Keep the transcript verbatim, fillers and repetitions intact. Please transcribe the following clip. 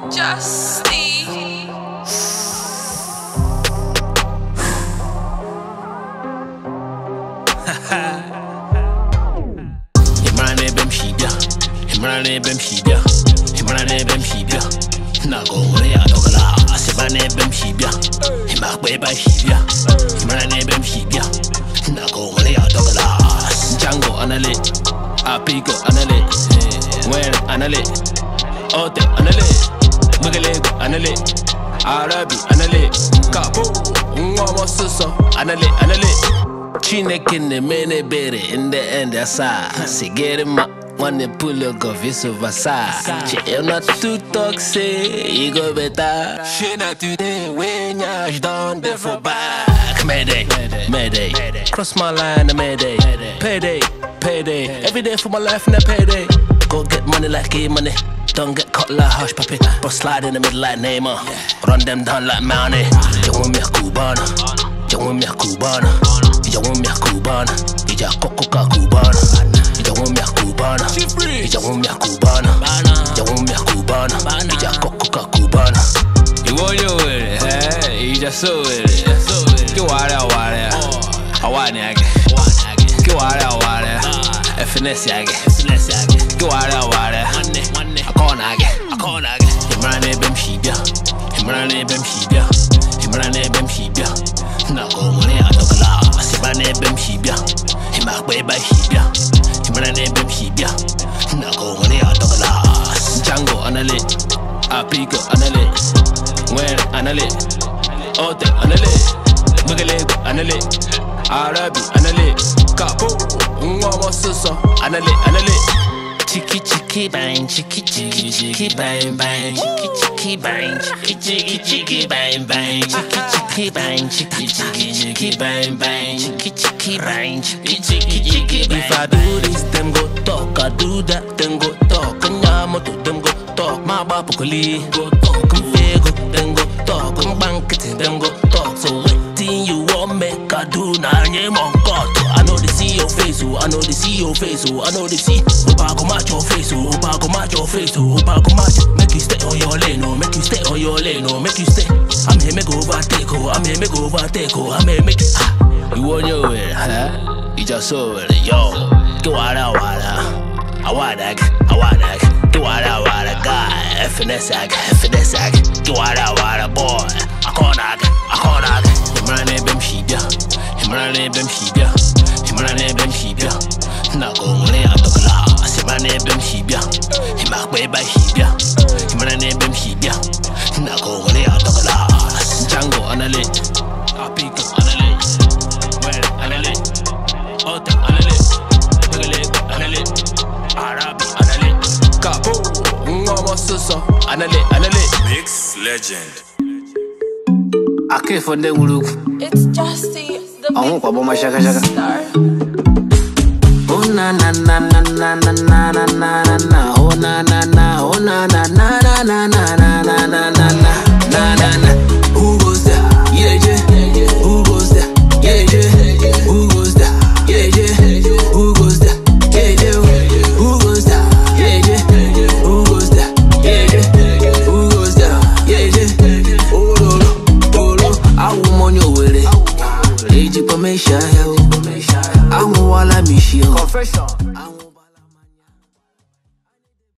Justy. Himrane bem shibia, Himrane bem shibia, Himrane bem shibia. Na go wale ya dogala, Himrane bem shibia, Himakwe ba shibia, Himrane bem shibia. Na go wale ya dogala. Django anale, Apico anale, Wen anale, Ote anale, Mugale anale, Arabi anale, Kapo, Ngoma suso anale anale. Chineke mene bere in the end asa. Se get him up when they pull up go vice versa. She not too toxic, you go better. She not today when you're done there for back. Mayday, mayday, cross my line, mayday. Payday, payday, every day for my life and a payday. Go get money like e-money. Don't get caught like hush puppy. Bro slide in the middle like Neymar. Run them down like Mounty. Yo want me a Cubana. Yo want me a Cubana. Yo want me a Cubana. Ija coca Cubana. Ija want me a Cubana. Ija want me a Cubana. Ija want me a Cubana. Ija coca Cubana. You want you with it, eh? You just so with it. Go out there, out there. I want it, go out there, out there. Finesse, I get. Go out there, out there. I can't, I get. I can't, I get. Himrane bem shibia. Himrane bem shibia. Himrane bem shibia. Na go wale ya dogala. Himrane bem shibia. Himakwe ba shibia. Himrane bem shibia. Na go wale ya dogala. Django anale, Apico anale, Wen anale, Ote anale, Mugale anale, Arabi anale, Kapo, Ngoma suso anale anale. Chiki chiki bang, chiki chiki chiki bang bang, chiki chiki bang, chiki chiki chiki bang bang, chiki chiki bang, chiki chiki chiki bang bang, chiki chiki bang, chiki chiki chiki bang. If I do this, them go talk. I do that, them go talk. Kanyamoto, them go talk. My babukuli go talk. Kumfego, them go talk. Kumbankete, them go talk. So waiting you want make I do now, you mon God. I know they see your face, oh. I know they see your face, oh. I know they see. Opa go match your face, oh. Opa go match your face, oh. Opa go match. Make you stay on your lane, oh. Make you stay on your lane, oh. Make you stay. I'm here, make overtake, oh. I'm here, make overtake, oh. I'm here, make it. Ah. You want your way, huh? You just saw it, yo. Go out, out, out. I want that, I want that. Go out, out, out, guy. Finesse, finesse. Go out, out, out, boy. I can't, I can't, I can't. Himrane bem shibia, Himrane bem shibia, Himrane bem shibia. Na go wale ya dogala. Himrane bem shibia, Himakwe ba shibia. Himrane bem shibia. Na go wale ya dogala. Django anale, Apico anale, Wen anale, Ote anale, Mugale anale, Arabi anale, Kapo, Ngoma suso anale anale. Mix legend. I can't find the look. It's Justy, the I won't pop my shaka shaka. star. Oh na na na na na na na na na.